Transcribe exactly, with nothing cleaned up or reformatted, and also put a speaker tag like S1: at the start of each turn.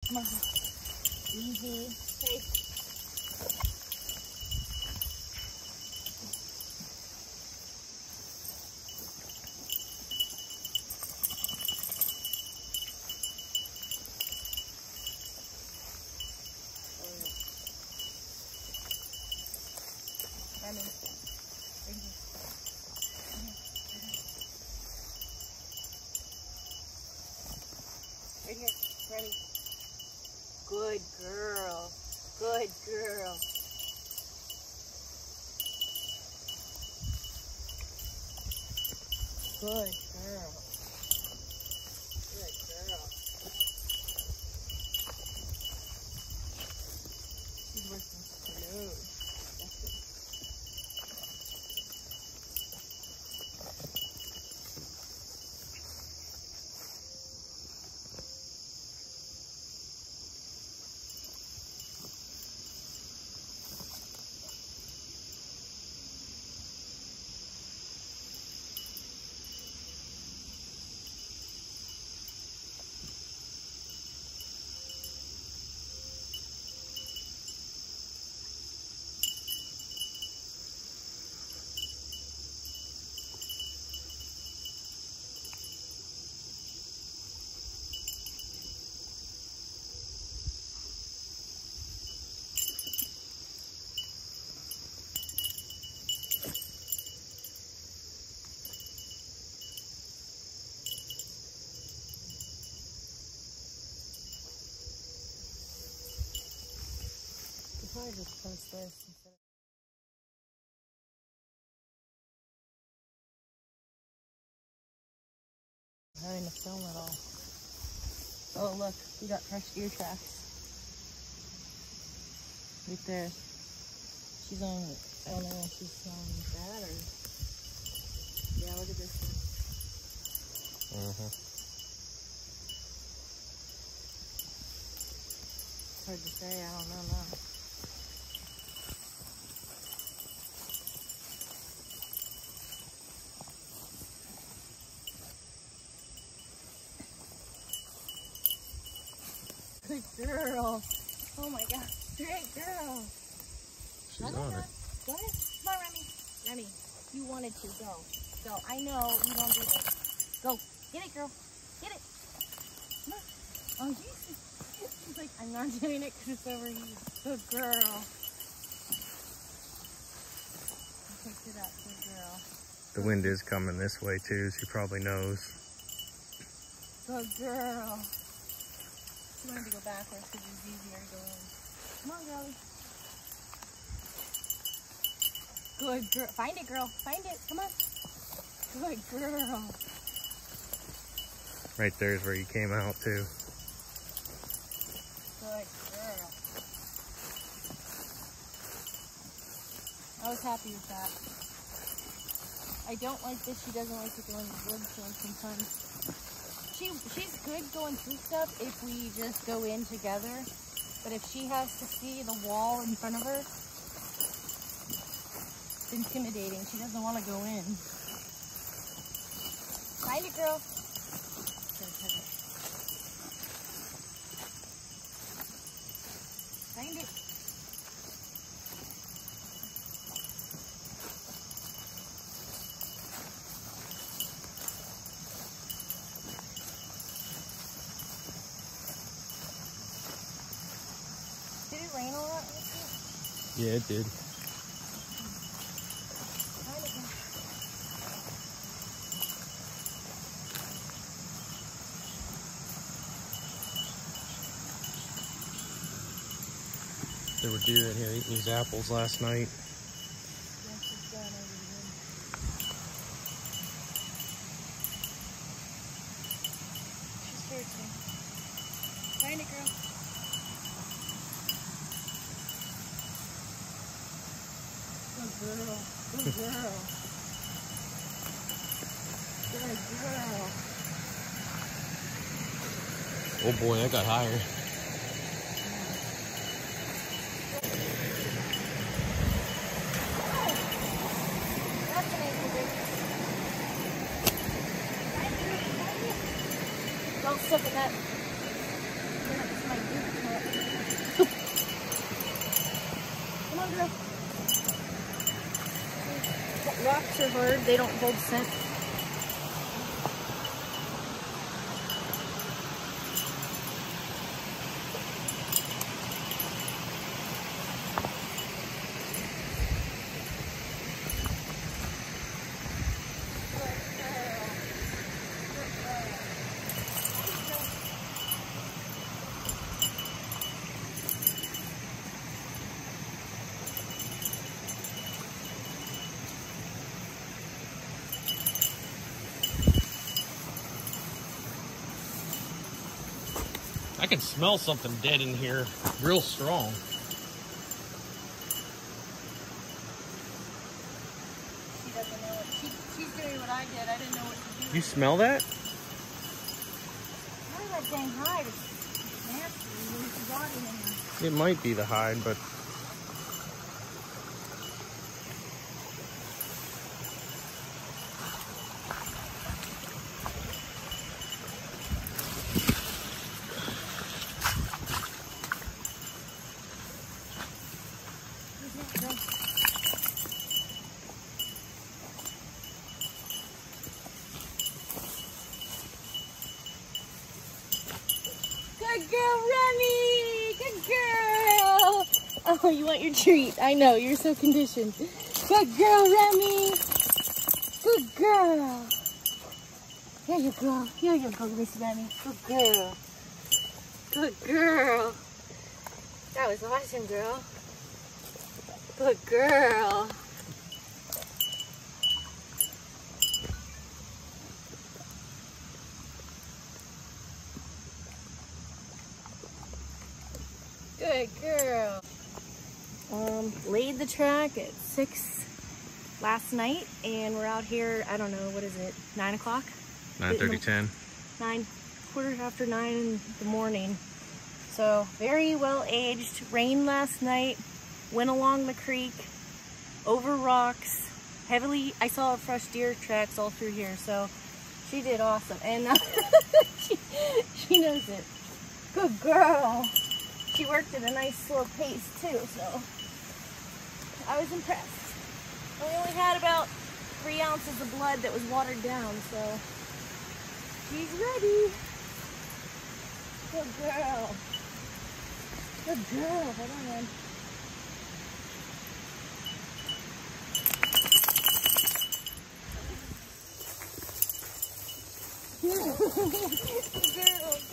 S1: Come on. Easy. Hey. Remi. Right here. Right here. Remi. Good girl. Good girl. Good girl. Good girl. She's working slow. That's it. Probably just post this instead of having to film it all. Oh look, we got fresh deer tracks. Right there. She's on, I don't know if she's on that or... Yeah, look at this one.
S2: Uh-huh.
S1: It's hard to say, I don't know now. Good girl. Oh my God. Great girl.
S2: She's on her.
S1: Go ahead. Come on, Remi. Remi, you wanted to. Go. Go. I know you don't do this. Go. Get it, girl. Get it. Come on. Oh, Jesus. She's like, I'm not doing it because it's over you. Good girl. I picked it up. Good girl.
S2: The wind is coming this way too, she probably knows.
S1: Good girl. She wanted to go backwards because it was easier to go in. Come on, girlie. Good girl. Find it, girl. Find it. Come on. Good girl.
S2: Right there's where you came out too.
S1: Good girl. I was happy with that. I don't like that she doesn't like to go in the woods so sometimes. She, she's good going through stuff if we just go in together. But if she has to see the wall in front of her, it's intimidating. She doesn't want to go in. Find it, girl. Find it. Did it rain a lot?
S2: Yeah, it did. There were deer in here eating these apples last night.
S1: She's searching. Find it, girl. Good girl. Good girl. Good girl.
S2: Oh boy, that got higher.
S1: Don't step in that. This might do rocks are hard. They don't hold scent.
S2: I can smell something dead in here, real strong.
S1: She doesn't know it. She, she's doing what I did. I didn't know what to do.
S2: You smell that?
S1: Why is that dang hide? It's nasty. There's a body in there.
S2: It might be the hide, but
S1: Good girl, Remi! Good girl! Oh, you want your treat. I know, you're so conditioned. Good girl, Remi! Good girl! Here you go. Here you go, Miss Remi. Good girl. Good girl. That was awesome, girl. Good girl. Good girl. Um, laid the track at six last night, and we're out here, I don't know, what is it, nine o'clock?
S2: nine thirty, ten.
S1: Nine, quarter after nine in the morning. So, very well aged. Rain last night, went along the creek, over rocks, heavily, I saw fresh deer tracks all through here, so she did awesome. And uh, she, she knows it. Good girl. She worked at a nice slow pace too, so I was impressed. We only had about three ounces of blood that was watered down, so she's ready. Good girl. Good girl. Hold on, man. Good girl.